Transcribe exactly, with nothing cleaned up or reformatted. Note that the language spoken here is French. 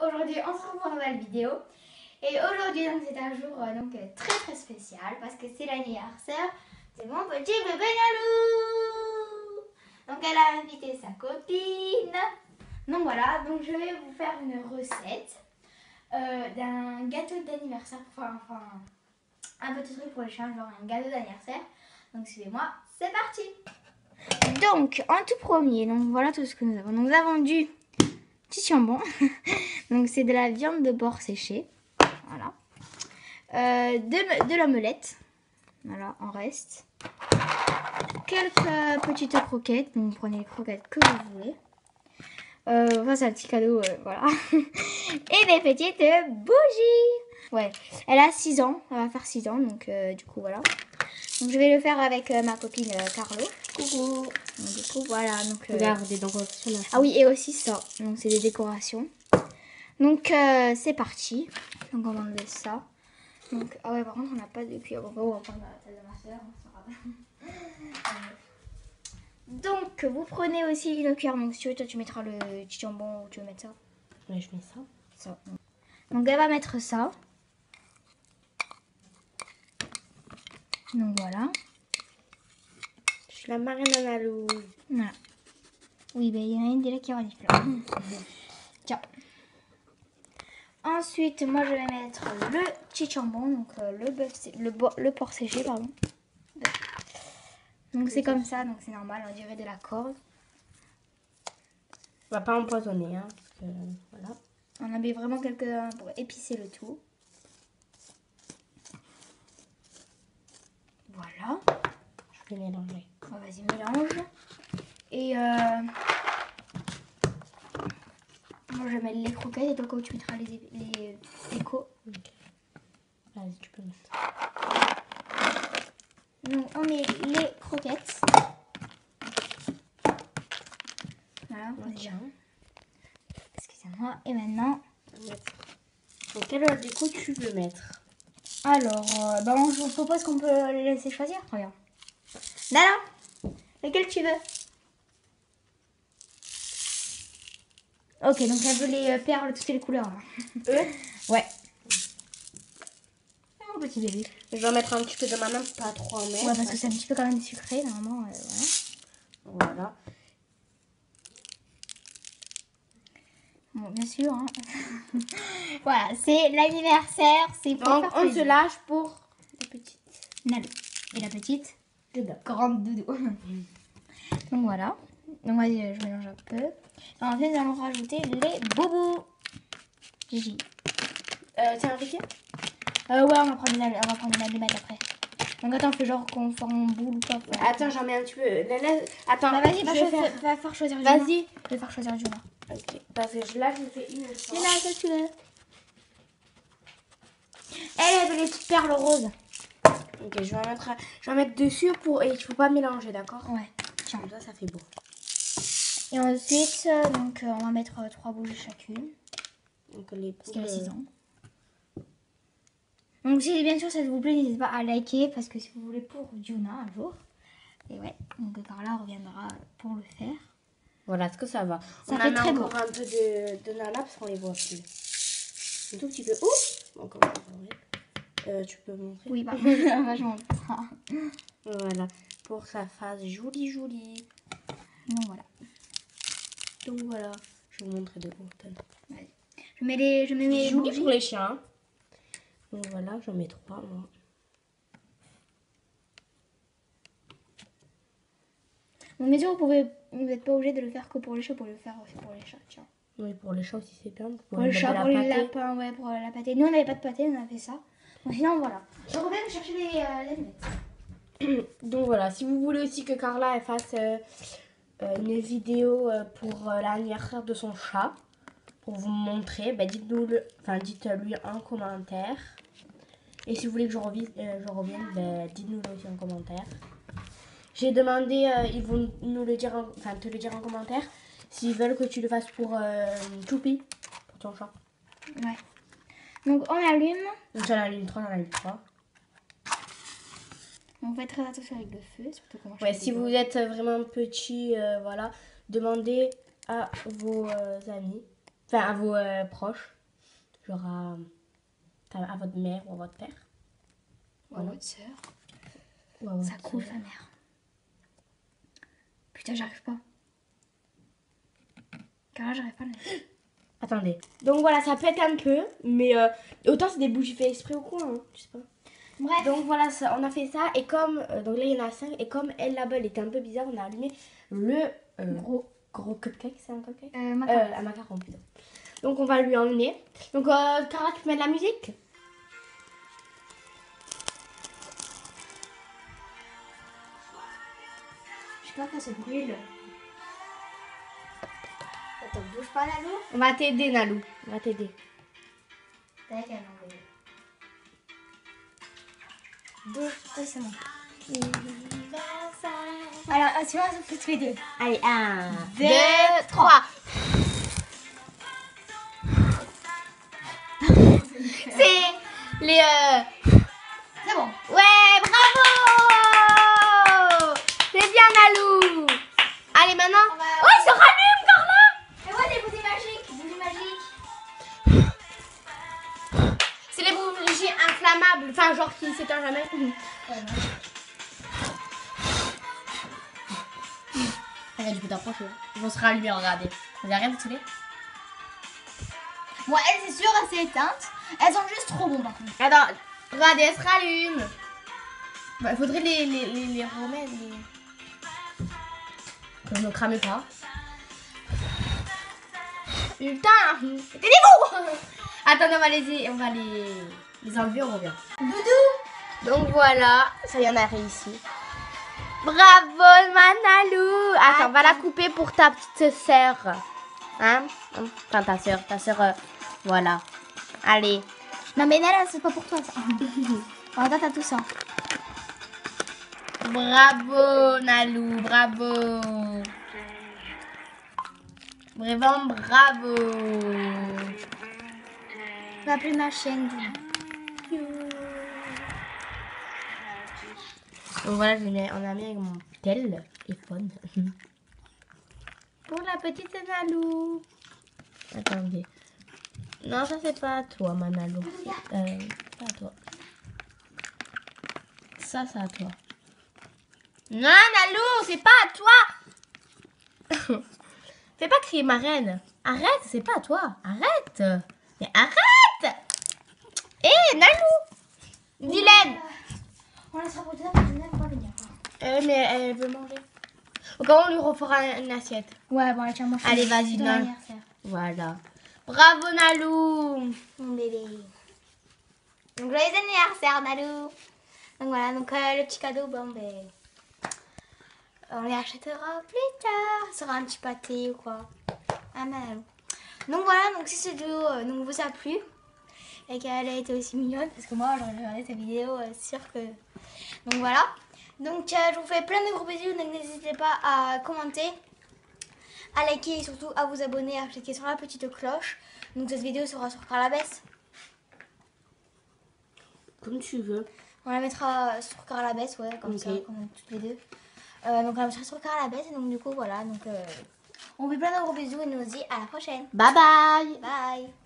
aujourd'hui on se retrouve pour une nouvelle vidéo. Et aujourd'hui donc c'est un jour euh, donc, très très spécial parce que c'est l'anniversaire de mon petit bébé Nalou. Donc elle a invité sa copine. Donc voilà, donc je vais vous faire une recette euh, d'un gâteau d'anniversaire, enfin, enfin un petit truc pour les chiens, genre un gâteau d'anniversaire. Donc suivez-moi, c'est parti. Donc en tout premier, donc voilà tout ce que nous avons. Donc, nous avons du petit jambon, donc c'est de la viande de porc séchée, voilà, euh, de, de l'omelette, voilà, en reste, quelques petites croquettes, donc vous prenez les croquettes que vous voulez, euh, enfin c'est un petit cadeau, euh, voilà, et des petites bougies, ouais, elle a six ans, elle va faire six ans, donc euh, du coup voilà, donc je vais le faire avec euh, ma copine euh, Carlo. Coucou. Donc, du coup voilà, donc euh... regarde des décorations. Ah oui, et aussi ça, donc c'est des décorations. Donc euh, c'est parti. Donc on va enlever ça. Donc ah ouais, par contre on n'a pas de cuillère. Bon, on va prendre la tête de ma soeur. Donc vous prenez aussi une cuillère. Donc si tu veux, toi tu mettras le petit jambon ou tu veux mettre ça. Ouais, je mets ça. Ça. Donc elle va mettre ça. Donc voilà. Je suis la marraine à Nalou. Voilà. Oui, ben il y en a une déjà qui aura des fleurs. Tiens. Ensuite, moi je vais mettre le petit jambon, donc euh, le bœuf, le, le porc séché, pardon. Donc c'est comme ça, donc c'est normal, on dirait de la corde. On va pas empoisonner, hein, parce que voilà. On en met vraiment quelques-uns pour épicer le tout. Voilà. Je vais mélanger. Oh, vas-y, mélange. Et euh, moi je vais mettre les croquettes et toi tu mettras les, les, les co. Okay. Vas-y, tu peux mettre. Donc on met les croquettes. Voilà, on okay. Excusez-moi. Et maintenant. Donc quelle déco tu veux mettre? Alors, euh, ben, je vous propose qu'on peut les laisser choisir. Regarde. Nala, lequel tu veux? Ok, donc elle veut les perles, toutes les couleurs. Eux? Ouais. Mon petit bébé. Je vais en mettre un petit peu de ma main, pas trop en mettre. Ouais, parce que c'est un petit peu quand même sucré, normalement. Euh, voilà. Voilà. Bon, bien sûr. Hein. Voilà, c'est l'anniversaire. C'est pour Donc faire on plaisir. se lâche pour la petite. Nalou. Et la petite Dedans. grande doudou. Donc voilà. Donc vas-y, je mélange un peu. Et ensuite, nous allons rajouter les boubous. Gigi. Euh, c'est un riquet? Euh, ouais, on va prendre une, on va prendre une allumette après. Donc attends, fais genre qu'on forme une boule ou quoi. Ouais, attends, j'en mets un petit peu. La, la... Attends, Bah vas-y, va, je vais faire... faire... va faire choisir Juna. Vas-y. Je vais faire choisir Juna. Ok, parce que là, je fais une fois. Juna, qu'est-ce que tu veux? Elle, elle veut les petites perles roses. Ok, je vais en mettre, je vais en mettre dessus pour... et il faut pas mélanger, d'accord? Ouais. Tiens. Comme ça, ça fait beau. Et ensuite, euh, donc, euh, on va mettre euh, trois bougies chacune. Donc les Parce qu'elle a poules, six ans. Donc si bien sûr ça vous plaît, n'hésitez pas à liker parce que si vous voulez pour Juna un jour. Et ouais, donc Carla reviendra pour le faire. Voilà ce que ça va. Ça on fait en très a beau. encore un peu de, de nana parce qu'on les voit plus. Un tout petit peu. Ouh, encore un peu. Euh, tu peux montrer? Oui, bah, je montre. Voilà, pour que ça fasse joli joli. Donc voilà. Donc voilà, je vais vous montrer de haut. Allez. Je mets les, je mets mes Joli bougies. pour les chiens. Donc voilà, j'en mets trois moi. Donc bien sûr vous pouvez, vous n'êtes pas obligé de le faire que pour les chats, vous pouvez le faire aussi pour les chats. Tiens. Oui, pour les chats aussi c'est bien. Pour les chats, pour les lapins, ouais, pour la pâtée. Nous on n'avait pas de pâtée, on a fait ça. Donc sinon voilà. Je reviens chercher les, euh, les lunettes. Donc voilà, si vous voulez aussi que Carla elle fasse euh, euh, une vidéo euh, pour euh, l'anniversaire de son chat, pour vous montrer, bah, dites-nous le, enfin dites-lui en commentaire. Et si vous voulez que je revienne, euh, je revienne, bah, dites-nous le aussi en commentaire. J'ai demandé, euh, ils vont nous le dire, en, enfin te le dire en commentaire, s'ils veulent que tu le fasses pour euh, Choupi, pour ton chat. Ouais. Donc on allume. Donc j'en allume trois, j'en allume trois. On fait très attention avec le feu, surtout quand Ouais, si vous êtes vraiment petit, euh, voilà, demandez à vos euh, amis Enfin, à vos euh, proches. Genre à, à votre mère ou à votre père. Ou à votre soeur. Ou à votre Ça coule sœur. sa mère. Putain, j'arrive pas. Car là, j'arrive pas à le mettre. Attendez. Donc voilà, ça pète un peu. Mais euh, autant c'est des bougies fait exprès ou quoi. Hein, je sais pas. Bref. Donc voilà, ça, on a fait ça. Et comme. Euh, donc là, il y en a cinq. Et comme elle là-bas, elle était un peu bizarre, on a allumé le euh, Gros. gros cupcake. C'est un cupcake Euh, macaron. euh, Un macaron plutôt. Donc on va lui emmener. Donc euh, Carla, tu peux mettre de la musique? Je sais pas que ça brûle. Attends, bouge pas Nalou. On va t'aider, Nalou. On va t'aider. T'as qu'à l'envoyer. Bouge. Oui, c'est bon. Alors, assurément, ça fait tous les deux. Allez, un, Deux, trois. C'est les... Euh... C'est bon. Ouais, bravo! C'est bien, Nalou. Allez, maintenant... On va- Oh, il se rallume, Carla! Et ouais, des bougies magiques. Bougies magiques. C'est les bougies inflammables. Enfin, genre qui s'éteint jamais. Ouais, non. Regarde, je peux t'approcher. Ils vont se rallumer, regardez. Vous avez rien de stylé? Bon, elles, c'est sûr, elles s'est éteintes. Elles sont juste trop bonnes, par contre. Attends, regardez, elles se rallument. Bah, il faudrait les, les, les, les remettre. Les... Que je ne crame pas. Putain! Tenez-vous! Attendez, on va les, on va les, les enlever, on revient. Doudou. Donc voilà, ça y en a réussi. Bravo, Manalou! Attends, on va la couper pour ta petite sœur. Hein? Enfin, ta sœur, ta sœur, euh, voilà. Allez. Non, mais Nala, c'est pas pour toi, ça. Oh, attends, t'as tout ça. Bravo, Nalou, bravo. Vraiment, bravo. On va appeler ma chaîne. Donc voilà, je l'ai- on a mis avec mon téléphone. Pour la petite Nalou. Attendez. Non, ça c'est pas à toi, Manalou. Euh, pas à toi. Ça, c'est à toi. Non, Nalou, c'est pas à toi. Fais pas crier ma reine. Arrête, c'est pas à toi. Arrête. Mais arrête. Hé, Nalou. Dylan. On laissera pour tout ça parce que Nala va pas venir. Euh, mais elle veut manger. Au cas où on lui refera une assiette. Ouais, bon, allez, tiens, moi je Allez, vas-y, c'est ton donne. anniversaire. Voilà. Bravo, Nalou. Mon bébé. Donc, joyeux anniversaire, Nalou. Donc voilà, donc euh, le petit cadeau, bon, ben. On les achètera plus tard. Ce sera un petit pâté ou quoi. Ah, Nalou. Donc voilà, donc si cette vidéo euh, donc, vous a plu et qu'elle a été aussi mignonne, parce que moi j'aurais regardé cette vidéo, euh, c'est sûr que. Donc voilà. Donc euh, je vous fais plein de gros bisous, donc n'hésitez pas à commenter, à liker et surtout à vous abonner, à cliquer sur la petite cloche. Donc cette vidéo sera sur Carla Bess. Comme tu veux. On la mettra sur Carla Bess, ouais, comme Ok. ça, comme toutes les deux. Euh, donc on la mettra sur Carla Bess, et donc du coup voilà, donc euh, on vous fait plein de gros bisous et nous on se dit à la prochaine. Bye bye. Bye.